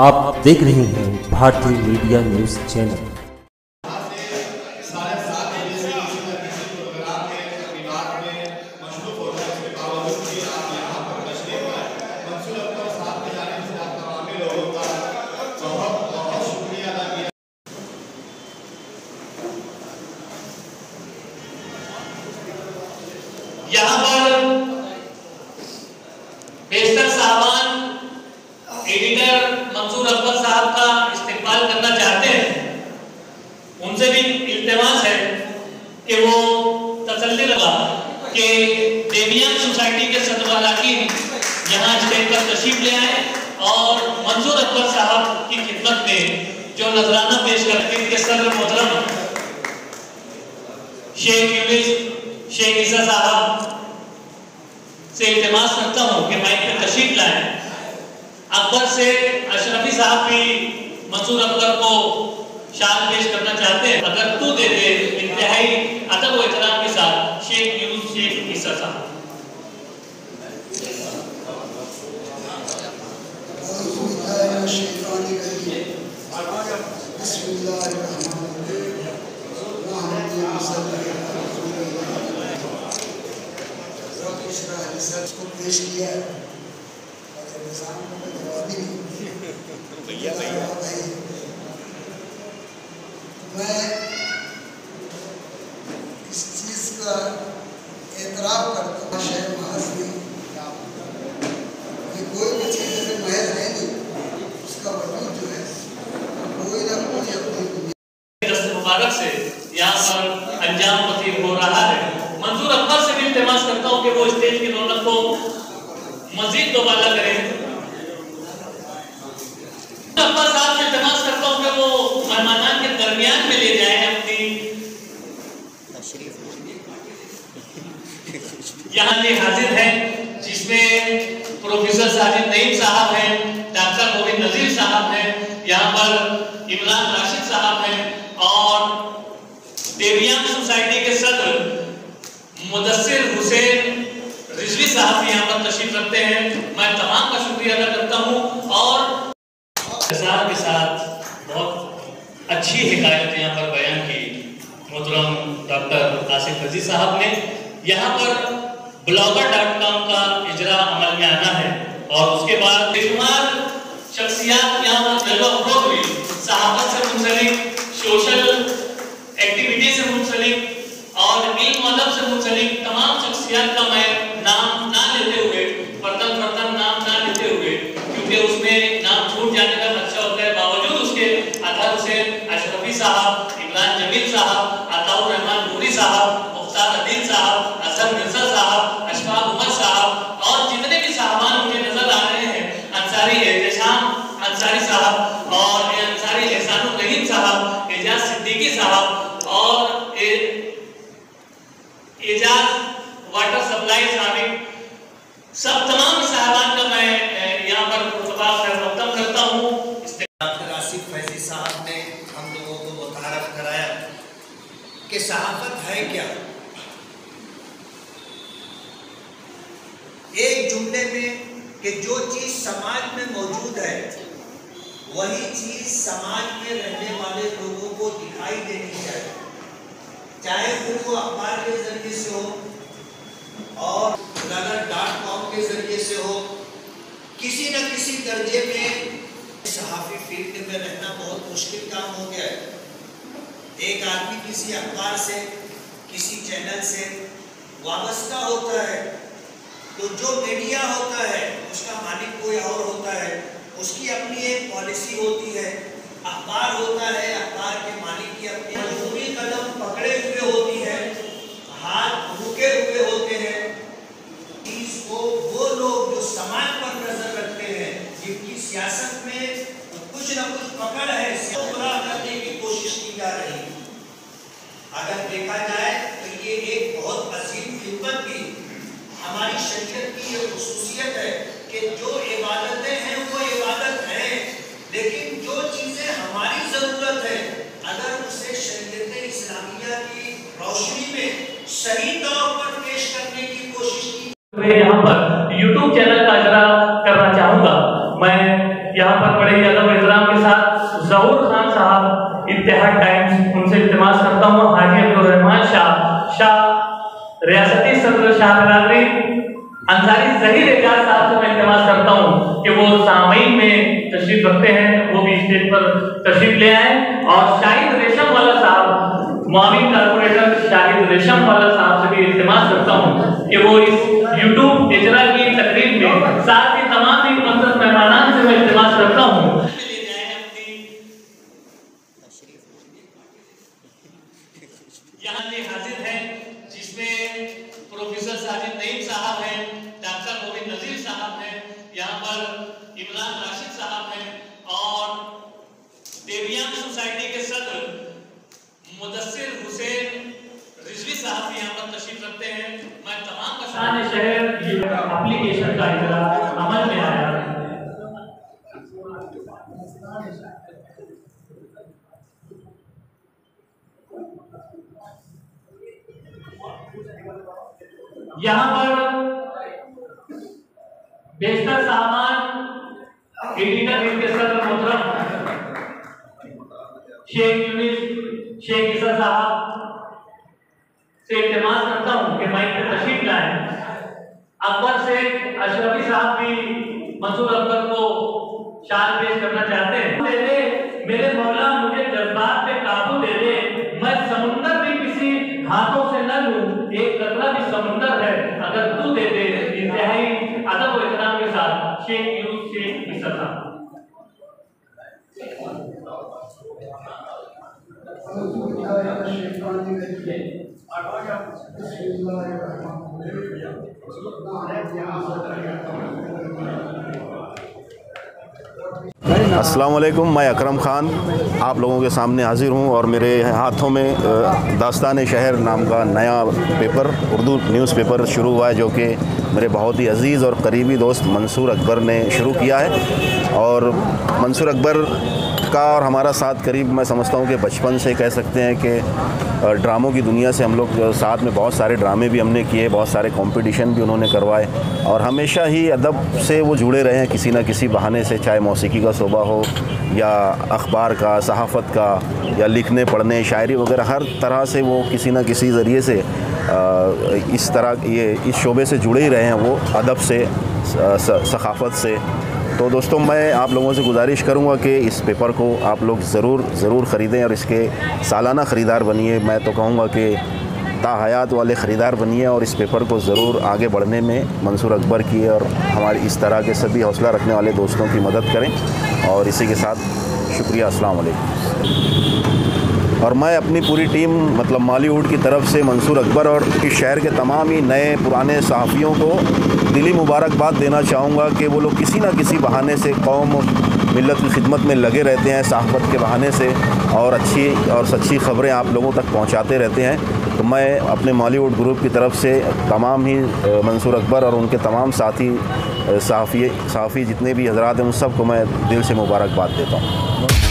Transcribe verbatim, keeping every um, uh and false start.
आप देख रहे हैं भारतीय मीडिया न्यूज चैनल। यहाँ पर बेशतर साहबान एडिटर मंसूर अकबर साहब का इस्तेमाल करना चाहते हैं। उनसे भी इल्तिमास है कि वो तसल्ली लगा कि देवियान सोसाइटी के सदवालाकी यहाँ स्टेज पर तशरीफ ले आए और मंसूर अकबर साहब की खिदमत में जो नजराना पेश करते के सदर मोहतरम शेख यूनिस शेख ईसा साहब से इल्तिमास करता हूँ कि माइक पे तशरीफ लाएं। अकबर से अशरफी साहब भी मंसूर अकबर को शाल पेश करना चाहते हैं। अगर तू दे दे इंतहाई अदब व एहतराम के साथ शेख यूनुस शेख ईसा साहब। को पेश किया है और निजाम को जवाब ही नहीं भैया भैया मैं इस चीज का एतराफ करता हूँ शहर महज नहीं कि कोई भी चीज अगर महज है नहीं उसका वजूद जो है कोई ना कोई अपनी दस्त मुबारक से यहाँ पर अंजाम पसीर हो रहा है। मंसूर अकबर से भी इल्तिमास करता हूँ कि वो स्टेज की रौनक को मजीद दोबारा करें। अकबर साहब से इल्तिमास करता हूँ कि वो मेहमानान के दरमियान में ले जाए अपनी यहाँ पे हाजिर है जिसमें प्रोफेसर साजिद नईम साहब हैं, डॉक्टर गोविंद नजीर साहब हैं, यहाँ पर इमरान राशिद साहब हैं और देवियान सोसाइटी के सदर मुदस्सिर हुसैन रिजवी साहब यहाँ पर तशरीफ रखते हैं। मैं तमाम का शुक्रिया अदा करता हूँ और साहब के साथ बहुत अच्छी हिकायत यहाँ पर बयान की मोहतरम डॉक्टर आसिफ रजी साहब ने। यहाँ पर ब्लॉगर डॉट कॉम का इजरा अमल में आना है और उसके बाद बेशुमार शख्सियात यहाँ पर जलवा फरोग हुई, सहाफत से मुंसलिक, सोशल एक्टिविटी से मुंसलिक और इल्म अदब से मुंसलिक तमाम शख्सियत का मैं नाम ना लेते हुए फर्दन फर्दन नाम ना लेते हुए क्योंकि उसमें नाम छूट जाने का खदशा होता है, बावजूद उसके अतहर हुसैन अशरफी साहब, इमरान जमील साहब, अताउर रहमान नूरी साहब, मुख्तार अदील साहब, असद मिर्जा साहब, अशफाक उमर साहब और जितने भी साहबान मुझे नजर आ रहे हैं, अंसारी एहतशाम अंसारी साहब और अंसारी एहसानुल रहीम साहब, एजाज सिद्दीकी साहब और एजाज वाटर सप्लाई साहब, सब तमाम साहबान का मैं यहाँ पर खैर करता हूँ। डॉक्टर आसिफ फैजी साहब ने हम लोगों को मुतारफ कराया कि सहाफत है क्या। एक जुमले में कि जो चीज़ समाज में मौजूद है वही चीज़ समाज में रहने वाले लोगों को दिखाई देनी चाहिए, चाहे फिर वो अखबार के जरिए से हो और ब्लॉगर डॉट कॉम के जरिए से हो, किसी न किसी दर्जे में सहाफ़ी फील्ड में रहना बहुत मुश्किल काम हो गया है। एक आदमी किसी अखबार से किसी चैनल से वाबस्ता होता है तो जो मीडिया होता है उसका मालिक कोई और होता है, उसकी अपनी एक पॉलिसी होती है, अखबार होता है, अखबार के मालिक की अपनी मजबूरी कदम पकड़े हुए होती है, हाथ रुके हुए होते हैं। इसको वो लोग जो समाज पर नजर रखते हैं, जिनकी सियासत में कुछ न कुछ पकड़ है, पूरा करने की कोशिश की जा रही है। अगर देखा जाए तो ये एक बहुत अजीम खिदमत भी हमारी शरीयत की ये खुसूसियत है कि जो इबादतें हैं वो इबादत हैं, लेकिन जो चीजें हमारी जरूरत है अगर उसे शरीयत इस्लामिया की रोशनी में सही तौर पर पेश करने की कोशिश की। मैं यहाँ पर यूट्यूब चैनल का इजरा करना चाहूँगा। मैं यहाँ पर बड़े ही अदब एहतराम के साथ ज़हूर खान साहब इत्तेहाद टाइम्स, उनसे इल्तिमास करता हूँ हाजी अब्दुल रहमान शाह शाह रियासती सदर शाह बिरादरी अंसारी ज़हीर एजाज साहब से मैं इल्तिमास करता हूँ कि वो सामईन में तशरीफ रखते हैं, वो भी स्टेज पर तशरीफ ले आए। और शाहिद रेशम वाला साहब, मुआविन कारपोरेटर शाहिद रेशम वाला साहब से भी इल्तिमास करता हूँ कि वो इस यूट्यूब इजरा की तकरीब में साथ ही तमाम ही मुअज़्ज़ज़ मेहमानान से मैं इल्तिमास करता हूँ यहाँ पे हाजिर हैं, जिसमें प्रोफेसर साजिद नईम साहब हैं, डॉक्टर मोबिन नजीर साहब हैं, यहाँ पर इमरान राशिद साहब हैं और देवियान सोसाइटी के सदर मुदस्सिर हुसैन रिजवी साहब भी यहाँ पर तशरीफ रखते हैं। मैं तमाम का शान शहर एप्लीकेशन का इजरा अमल में आया। यहाँ पर बेशतर सामान एडिटर के सदर मोहतरम शेख यूनिस शेख ईसा साहब से इल्तिमास करता हूँ कि माइक पे तशरीफ लाएं। अकबर से अशरफी साहब भी मंसूर अकबर को शान पेश करना चाहते हैं। दे दे मेरे मौला मुझे जज्बात पे काबू दे दे, मैं समुंदर भी किसी हाथों से न लूं, एक कतरा भी समुंदर है अगर तू दे दे। इंतहाई अदब और एहतराम के साथ शेख यूनुस शेख ईसा साहब। अस्सलाम वालेकुम, मैं अकरम ख़ान आप लोगों के सामने हाज़िर हूँ और मेरे हाथों में दास्तान शहर नाम का नया पेपर, उर्दू न्यूज़पेपर शुरू हुआ है, जो कि मेरे बहुत ही अज़ीज़ और करीबी दोस्त मंसूर अकबर ने शुरू किया है। और मंसूर अकबर का और हमारा साथ करीब मैं समझता हूँ कि बचपन से कह सकते हैं कि ड्रामों की दुनिया से हम लोग साथ में बहुत सारे ड्रामे भी हमने किए, बहुत सारे कंपटीशन भी उन्होंने करवाए और हमेशा ही अदब से वो जुड़े रहे हैं किसी न किसी बहाने से, चाहे मौसीकी का शोबा हो या अखबार का, सहाफ़त का या लिखने पढ़ने शायरी वगैरह, हर तरह से वो किसी न किसी ज़रिए से इस तरह ये इस शोबे से जुड़े ही रहे हैं, वो अदब से, सखाफ़त से। तो दोस्तों मैं आप लोगों से गुजारिश करूंगा कि इस पेपर को आप लोग ज़रूर ज़रूर ख़रीदें और इसके सालाना ख़रीदार बनिए। मैं तो कहूँगा कि ताहयात वाले ख़रीदार बनिए और इस पेपर को ज़रूर आगे बढ़ने में मंसूर अकबर की और हमारी इस तरह के सभी हौसला रखने वाले दोस्तों की मदद करें। और इसी के साथ शुक्रिया, अस्सलाम वालेकुम। और मैं अपनी पूरी टीम मतलब मॉलीवुड की तरफ से मंसूर अकबर और इस शहर के तमाम ही नए पुराने सहाफ़ियों को दिली मुबारकबाद देना चाहूँगा कि वो लोग किसी न किसी बहाने से कौम मिल्लत की खिदमत में लगे रहते हैं, सहाफ़त के बहाने से, और अच्छी और सच्ची ख़बरें आप लोगों तक पहुँचाते रहते हैं। तो मैं अपने मॉलीवुड ग्रुप की तरफ से तमाम ही मंसूर अकबर और उनके तमाम साथी सहाफ़ी सहाफ़ी जितने भी हज़रात हैं उन सब को मैं दिल से मुबारकबाद देता हूँ।